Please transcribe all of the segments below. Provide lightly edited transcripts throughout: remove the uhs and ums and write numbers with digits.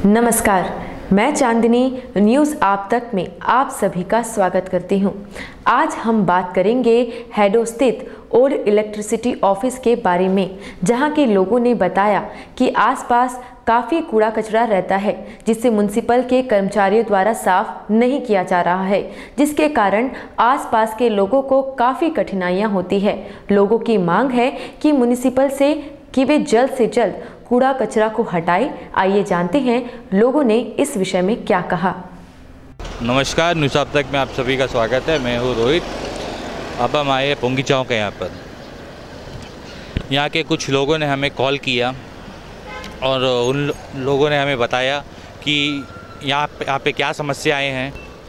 नमस्कार, मैं चांदनी न्यूज़ आप तक में आप सभी का स्वागत करती हूं। आज हम बात करेंगे हैडो स्थित ओल्ड इलेक्ट्रिसिटी ऑफिस के बारे में, जहां के लोगों ने बताया कि आसपास काफ़ी कूड़ा कचरा रहता है जिसे म्युनिसिपल के कर्मचारियों द्वारा साफ नहीं किया जा रहा है, जिसके कारण आसपास के लोगों को काफ़ी कठिनाइयां होती है। लोगों की मांग है कि म्युनिसिपल से वे जल्द से जल्द कूड़ा कचरा को हटाए। आइए जानते हैं लोगों ने इस विषय में क्या कहा। नमस्कार, न्यूज़ आप तक में आप सभी का स्वागत है। मैं हूँ रोहित। अब हम आए पोंगी चौक है। यहाँ पर यहाँ के कुछ लोगों ने हमें कॉल किया और उन लोगों ने हमें बताया कि यहाँ पे क्या समस्याएं हैं,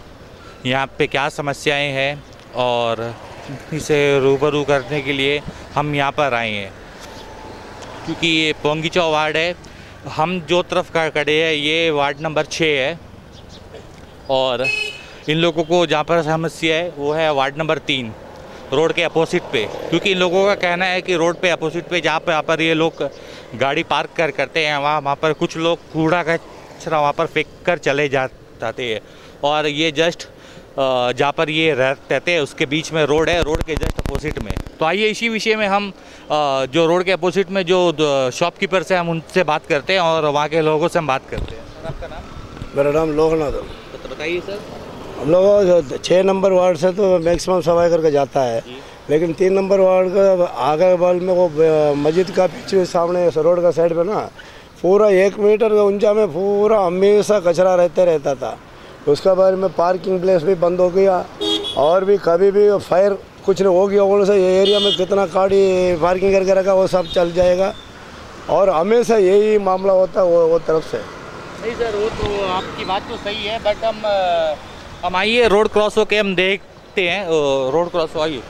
और इसे रूबरू करने के लिए हम यहाँ पर आए हैं। क्योंकि ये पोंगी चौक वार्ड है, हम जो तरफ का खड़े हैं ये वार्ड नंबर 6 है, और इन लोगों को जहाँ पर समस्या है वो है वार्ड नंबर 3 रोड के अपोजिट पे। क्योंकि इन लोगों का कहना है कि रोड पे अपोजिट पे जहाँ पर ये लोग गाड़ी पार्क करते हैं वहाँ पर कुछ लोग कूड़ा कचरा वहाँ पर फेंक कर चले जाते हैं, और ये जस्ट जहाँ पर ये रहते हैं उसके बीच में रोड है, रोड के जस्ट अपोजिट में। तो आइए इसी विषय में हम जो रोड के अपोजिट में जो शॉपकीपर्स हैं हम उनसे बात करते हैं और वहाँ के लोगों से हम बात करते हैं। सर, आपका नाम? मेरा नाम लोकनाथ। तो बताइए सर। हम लोग 6 नंबर वार्ड से तो मैक्सिमम सफाई करके जाता है, लेकिन 3 नंबर वार्ड का आगे बगल में वो मस्जिद का पीछे सामने रोड का साइड पे ना पूरा 1 मीटर ऊंचा में पूरा हमेशा कचरा रहता था। उसका बारे में पार्किंग प्लेस भी बंद हो गया, और भी कभी भी फायर कुछ नहीं हो गया होने से ये एरिया में कितना गाड़ी पार्किंग करके रखा वो सब चल जाएगा, और हमेशा यही मामला होता है वो तरफ से। नहीं सर, वो तो आपकी बात तो सही है, बट हम आइए रोड क्रॉस होके हम देखते हैं। रोड क्रॉस हो आइए।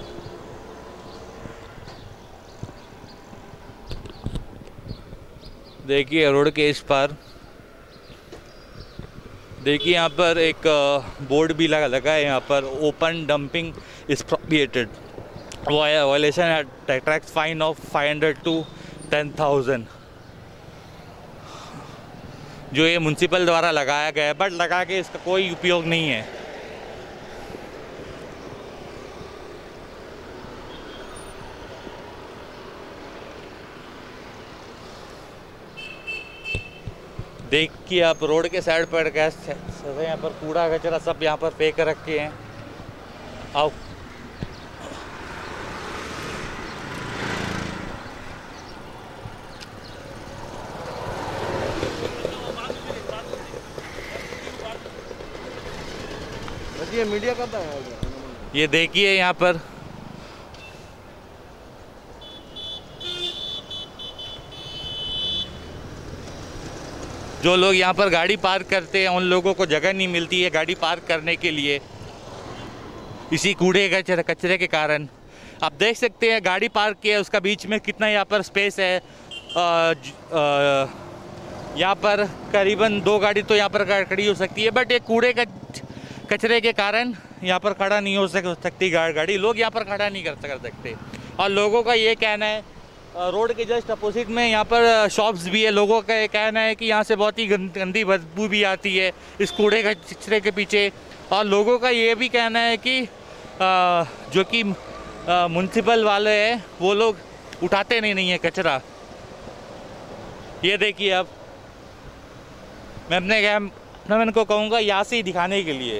देखिए रोड के इस पार देखिए यहाँ पर एक बोर्ड भी लगा है। यहाँ पर open dumping is prohibited, violation attracts fine of 500 to 10,000। जो ये म्युनिसिपल द्वारा लगाया गया है, बट लगा के इसका कोई उपयोग नहीं है। देखिए आप रोड के साइड पर कैसे यहाँ पर कूड़ा कचरा सब यहाँ पर फेंक रखे हैं। आओ ये मीडिया का था। ये देखिए यहाँ पर जो लोग यहाँ पर गाड़ी पार्क करते हैं उन लोगों को जगह नहीं मिलती है गाड़ी पार्क करने के लिए, इसी कूड़े कचरे के कारण। आप देख सकते हैं गाड़ी पार्क किया उसका बीच में कितना यहाँ पर स्पेस है। यहाँ पर करीबन 2 गाड़ी तो यहाँ पर खड़ी हो सकती है, बट ये कूड़े कचरे के कारण यहाँ पर खड़ा नहीं हो सकती गाड़ी। लोग यहाँ पर खड़ा नहीं कर सकते, और लोगों का ये कहना है रोड के जस्ट अपोजिट में यहाँ पर शॉप्स भी है। लोगों का ये कहना है कि यहाँ से बहुत ही गंदी बदबू भी आती है इस कूड़े कचरे के पीछे, और लोगों का ये भी कहना है कि जो कि म्युनिसिपल वाले हैं वो लोग उठाते नहीं है कचरा। ये देखिए अब मैं इनको कहूँगा यहाँ से ही दिखाने के लिए।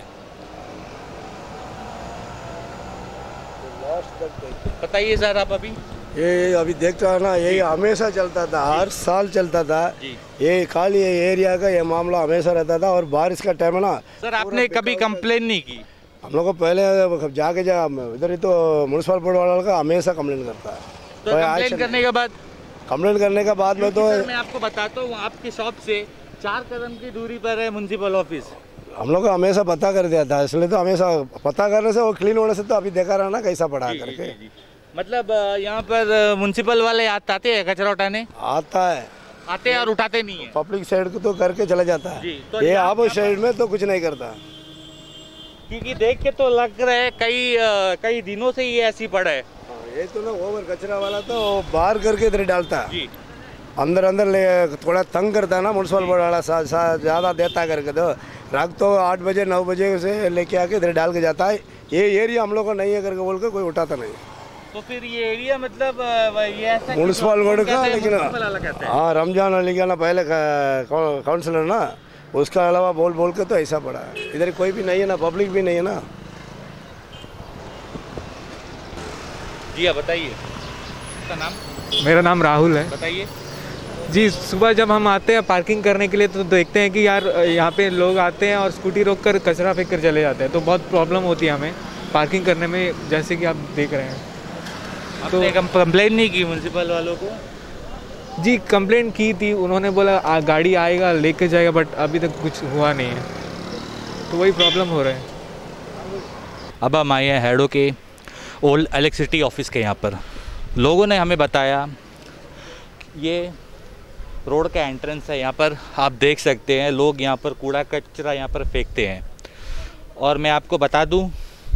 बताइए सर आप। ये अभी देखता है ना, यही हमेशा चलता था, हर साल चलता था। ये खाली एरिया का ये मामला हमेशा रहता था, और बारिश का टाइम है ना। सर आपने कभी कंप्लेन नहीं की? हम लोग को पहले जाके इधर ही तो म्युनिसिपल बोर्ड वाला का हमेशा कंप्लेन करता है। तो कंप्लेन करने के बाद में तो मैं आपको बताता हूँ, आपकी शॉप से 4 कदम की दूरी पर है म्युनिसिपल ऑफिस। हम लोग को हमेशा पता कर दिया था, इसलिए तो हमेशा पता करने से वो क्लीन होने से तो अभी देखा रहा ना कैसा पड़ा करके। मतलब यहाँ पर म्युनिसिपल वाले आते हैं कचरा उठाने? आते हैं और उठाते नहीं है। पब्लिक साइड को तो करके चला जाता है, तो ये आप साइड में तो कुछ नहीं करता। क्योंकि देख के तो लग रहा है कई दिनों से ये ऐसी पड़ा है। ये तो ना ओवर कचरा वाला तो बाहर करके इधर डालता है। जी। अंदर अंदर ले थोड़ा तंग करता है ना म्यूनसिपल बोर्ड वाला, ज़्यादा देता करके तो रात तो 8 बजे 9 बजे से लेके आके इधर डाल के जाता है। ये एरिया हम लोग को नहीं है करके बोल के कोई उठाता नहीं। तो फिर ये एरिया मतलब ये ऐसा म्यूनसिपल बोर्ड का, लेकिन लेकिन हाँ रमजान अली का ना पहले काउंसलर ना, उसका अलावा बोल के तो ऐसा पड़ा है। इधर कोई भी नहीं है ना, पब्लिक भी नहीं है ना। जी आप बताइए, आपका नाम? मेरा नाम राहुल है। बताइए जी। सुबह जब हम आते हैं पार्किंग करने के लिए तो देखते हैं कि यार यहाँ पे लोग आते हैं और स्कूटी रोक कर कचरा फेंक कर चले जाते हैं, तो बहुत प्रॉब्लम होती है हमें पार्किंग करने में, जैसे कि आप देख रहे हैं। आपने कंप्लेंट नहीं की म्यूनसिपल वालों को? जी कंप्लेंट की थी, उन्होंने बोला गाड़ी आएगा लेके जाएगा, बट अभी तक कुछ हुआ नहीं है, तो वही प्रॉब्लम हो रहा है। अब हम आए हैं हैडो के ओल्ड इलेक्ट्रिसिटी ऑफिस के यहाँ पर। लोगों ने हमें बताया ये रोड का एंट्रेंस है, यहाँ पर आप देख सकते हैं लोग यहाँ पर कूड़ा कचरा यहाँ पर फेंकते हैं। और मैं आपको बता दूं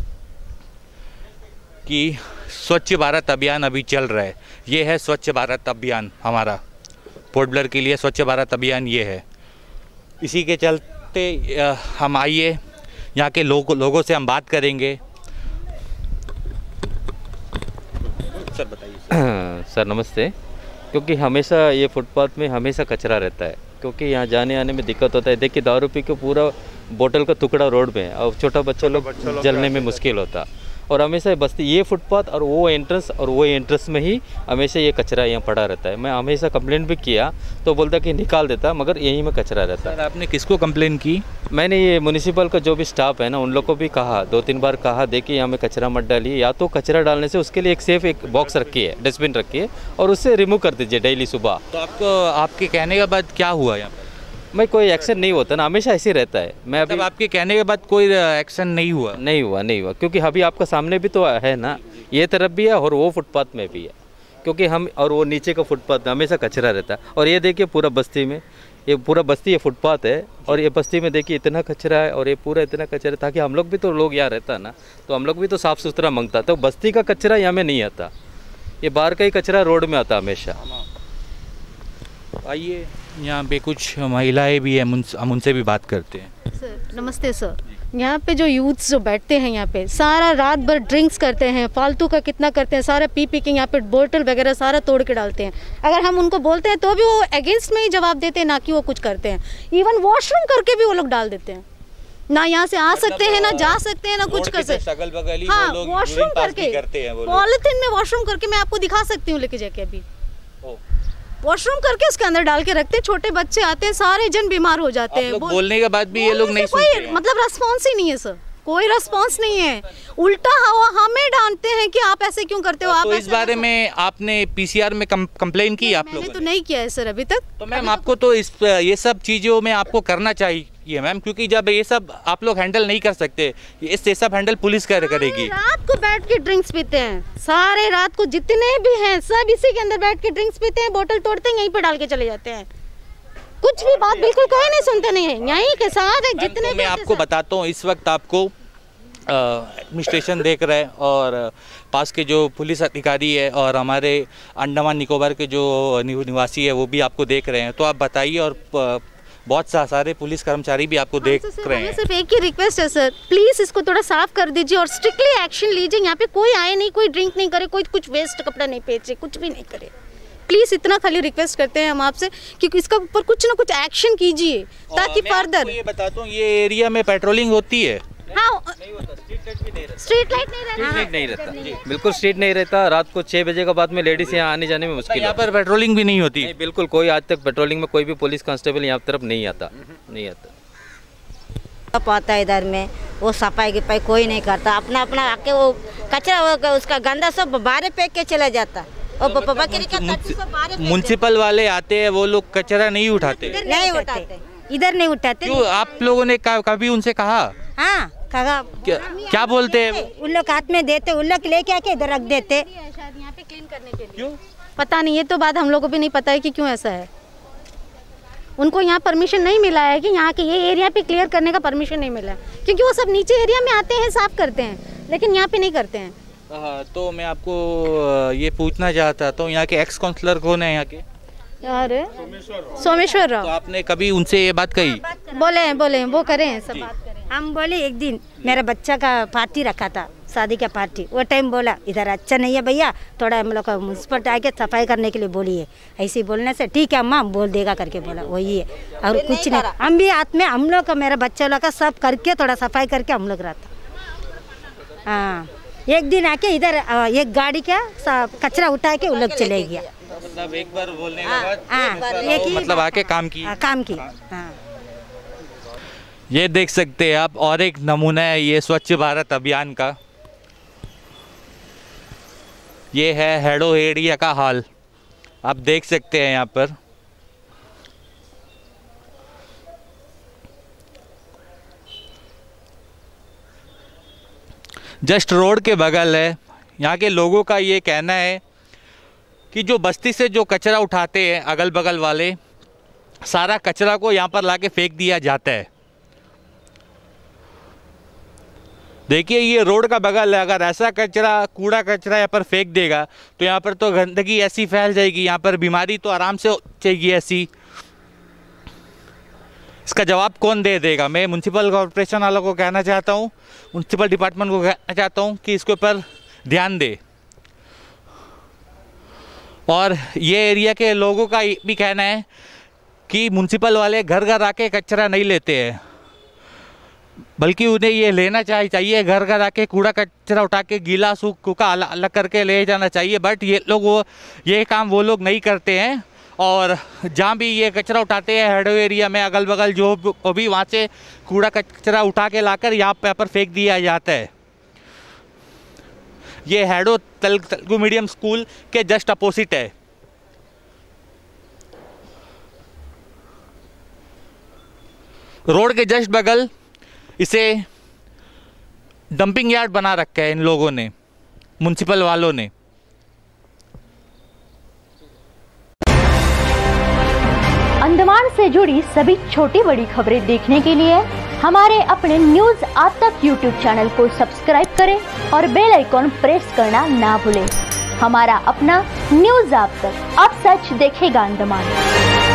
कि स्वच्छ भारत अभियान अभी चल रहा है। ये है स्वच्छ भारत अभियान, हमारा पोर्ट ब्लेयर के लिए स्वच्छ भारत अभियान ये है। इसी के चलते हम आइए यहाँ के लोगों से हम बात करेंगे। सर बताइए। सर नमस्ते। क्योंकि हमेशा ये फुटपाथ में हमेशा कचरा रहता है, क्योंकि यहाँ जाने आने में दिक्कत होता है। देखिए दारू पी के पूरा बोतल का टुकड़ा रोड में है और छोटा बच्चा लोग जलने में मुश्किल होता। और हमेशा बस्ती ये फुटपाथ और वो एंट्रेंस में ही हमेशा ये कचरा यहाँ पड़ा रहता है। मैं हमेशा कंप्लेंट भी किया तो बोलता कि निकाल देता, मगर यहीं में कचरा रहता है। सर आपने किसको कंप्लेन की? मैंने ये म्यूनिसिपल का जो भी स्टाफ है ना, उन लोग को भी कहा, 2-3 बार कहा, देखिए यहाँ में कचरा मत डालिए, या तो कचरा डालने से उसके लिए एक बॉक्स रखी है, डस्टबिन रखी है, और उससे रिमूव कर दीजिए डेली सुबह। तो आपको आपके कहने के बाद क्या हुआ यहाँ पर? मैं कोई एक्शन नहीं होता ना, हमेशा ऐसे रहता है। मैं अभी आपके कहने के बाद कोई एक्शन नहीं हुआ? नहीं हुआ, क्योंकि अभी आपका सामने भी तो है ना, ये तरफ भी है और वो फुटपाथ में भी है, क्योंकि हम और वो नीचे का फुटपाथ में हमेशा कचरा रहता है। और ये देखिए पूरा बस्ती में, ये पूरा बस्ती ये फुटपाथ है, और ये बस्ती में देखिए इतना कचरा है, और ये पूरा इतना कचरा है, ताकि हम लोग भी तो लोग यहाँ रहता है ना, तो हम लोग भी तो साफ़ सुथरा मांगता। तो बस्ती का कचरा यहाँ में नहीं आता, ये बाहर का ही कचरा रोड में आता हमेशा। आइए यहाँ पे कुछ महिलाएं भी हैं, हम उनसे भी बात करते हैं। सर नमस्ते सर। यहाँ पे जो यूथ्स जो बैठते हैं यहाँ पे सारा रात भर ड्रिंक्स करते हैं, फालतू का कितना करते हैं, सारा पी के यहाँ पे बोतल वगैरह सारा तोड़ के डालते हैं। अगर हम उनको बोलते हैं तो भी वो अगेंस्ट में ही जवाब देते हैं, ना कि वो कुछ करते हैं। इवन वॉशरूम करके भी वो लोग डाल देते हैं, ना यहाँ से आ सकते हैं, ना जा सकते हैं, ना कुछ कर सकते हैं। हाँ वॉशरूम करके, पॉलिथीन में वॉशरूम करके मैं आपको दिखा सकती हूँ, लेके जाके अभी वॉशरूम करके उसके अंदर डाल के रखते हैं। छोटे बच्चे आते हैं, सारे जन बीमार हो जाते हैं। बोलने के बाद भी ये लोग नहीं सुनते हैं। मतलब रेस्पॉन्स ही नहीं है सर, कोई रेस्पॉन्स नहीं है, उल्टा हमें डांटते हैं कि आप ऐसे क्यों करते हो। आप तो इस बारे में आपने पीसीआर में कंप्लेन की? आप लोगों ने तो नहीं किया है सर अभी तक। तो मैम आपको तो ये सब चीज़ों में आपको करना चाहिए मैम, क्योंकि जब ये सब आप लोग हैंडल नहीं कर सकते, ये सब हैंडल पुलिस करेगी। रात को बैठ के ड्रिंक्स पीते हैं, सारे रात को जितने भी हैं सब इसी के अंदर बैठ के ड्रिंक्स पीते हैं, बोतल तोड़ते हैं, यहीं पे डाल के चले जाते हैं। कुछ भी बात बिल्कुल कोई नहीं सुनते नहीं है, यहीं के साथ है जितने भी। मैं आपको बताता हूँ, इस वक्त आपको एडमिनिस्ट्रेशन देख रहे हैं, और पास के जो पुलिस अधिकारी है और हमारे अंडमान निकोबार के जो निवासी है वो भी आपको देख रहे हैं। तो आप बताइए, और बहुत सारे पुलिस कर्मचारी भी आपको देख रहे हैं। सिर्फ एक ही रिक्वेस्ट है सर, प्लीज़ इसको थोड़ा साफ कर दीजिए और स्ट्रिक्टली एक्शन लीजिए। यहाँ पे कोई आए नहीं, कोई ड्रिंक नहीं करे, कोई कुछ वेस्ट कपड़ा नहीं बेचे, कुछ भी नहीं करे। प्लीज़ इतना खाली रिक्वेस्ट करते हैं हम आपसे कि इसका ऊपर कुछ ना कुछ एक्शन कीजिए, ताकि फर्दर। ये बताता हूँ, ये एरिया में पेट्रोलिंग होती है? हाँ, स्ट्रीट लाइट नहीं रहता जी, बिल्कुल स्ट्रीट नहीं रहता। रात को 6 बजे के बाद में लेडीज यहाँ आने जाने में मुश्किल। यहाँ पर पेट्रोलिंग भी नहीं होती? नहीं, बिल्कुल कोई आज तक पेट्रोलिंग में कोई भी पुलिस कांस्टेबल यहाँ तरफ नहीं आता। आता है इधर में, वो सफाई गिफाई कोई नहीं करता, अपना अपना आके वो कचरा उसका गंदा सब बाहर फेंक के चला जाता। म्युनिसिपल वाले आते हैं, वो लोग कचरा नहीं उठाते? नहीं उठाते, इधर नहीं उठाते। क्यों? आप लोगों ने कभी उनसे कहा? हाँ कहा। क्या बोलते हैं? उन लोग हाथ में देते, उन लोग लेके आके इधर रख देते। शायद यहाँ पे क्लीन करने के लिए। क्यों पता नहीं, ये तो बात हम लोगों को भी नहीं पता है कि क्यों ऐसा है। उनको यहाँ परमिशन नहीं मिला है कि यहाँ के ये एरिया पे क्लियर करने का परमिशन नहीं मिला है, क्योंकि वो सब नीचे एरिया में आते हैं, साफ करते हैं, लेकिन यहाँ पे नहीं करते हैं। तो मैं आपको ये पूछना चाहता हूँ, यहाँ के एक्स काउंसलर कौन है यहाँ के? अरे सोमेश्वर तो राव आपने कभी उनसे ये बात कही? बोले वो करें सब बात करें। हम बोले एक दिन मेरा बच्चा का पार्टी रखा था, शादी का पार्टी, वो टाइम बोला इधर अच्छा नहीं है भैया, थोड़ा हम लोग का म्यूनसिपल आके सफाई करने के लिए बोलिए। ऐसे बोलने से ठीक है अम्मा बोल देगा करके बोला, वही है और कुछ नहीं। हम भी हाथ में हम लोग का मेरा बच्चा लोग का सब करके थोड़ा सफाई करके हम लोग रहता। हाँ एक दिन आके इधर एक गाड़ी का कचरा उठा के वो लोग चले गया। मतलब एक बार बोलने के बाद मतलब आके काम की। हाँ। ये देख सकते हैं आप, और एक नमूना है ये स्वच्छ भारत अभियान का। ये है हेडो एरिया का हाल, आप देख सकते हैं यहाँ पर। जस्ट रोड के बगल है। यहाँ के लोगों का ये कहना है कि जो बस्ती से जो कचरा उठाते हैं अगल बगल वाले, सारा कचरा को यहाँ पर लाके फेंक दिया जाता है। देखिए ये रोड का बगल है, अगर ऐसा कचरा कूड़ा कचरा यहाँ पर फेंक देगा तो यहाँ पर तो गंदगी ऐसी फैल जाएगी, यहाँ पर बीमारी तो आराम से चाहिए ऐसी। इसका जवाब कौन दे देगा? मैं म्यूनसिपल कॉरपोरेशन वालों को कहना चाहता हूँ, म्यूनसिपल डिपार्टमेंट को कहना चाहता हूँ कि इसके ऊपर ध्यान दे। और ये एरिया के लोगों का भी कहना है कि म्यूनसिपल वाले घर घर आके कचरा नहीं लेते हैं, बल्कि उन्हें ये लेना चाहिए घर घर आके कूड़ा कचरा उठा के गीला सूखा अलग करके ले जाना चाहिए। बट ये लोग ये काम वो लोग नहीं करते हैं। और जहाँ भी ये कचरा उठाते हैं हेडो एरिया में अगल बगल जो भी वहाँ से कूड़ा कचरा उठा के लाकर यहाँ पर फेंक दिया जाता है। ये हेडो तेलुगु मीडियम स्कूल के जस्ट अपोजिट है। रोड के जस्ट बगल इसे डंपिंग यार्ड बना रखा है इन लोगों ने, म्युनिसिपल वालों ने। अंडमान से जुड़ी सभी छोटी बड़ी खबरें देखने के लिए हमारे अपने न्यूज आज तक यूट्यूब चैनल को सब्सक्राइब करें और बेल आइकॉन प्रेस करना ना भूलें। हमारा अपना न्यूज आज तक, अब सच देखेगा अंडमान।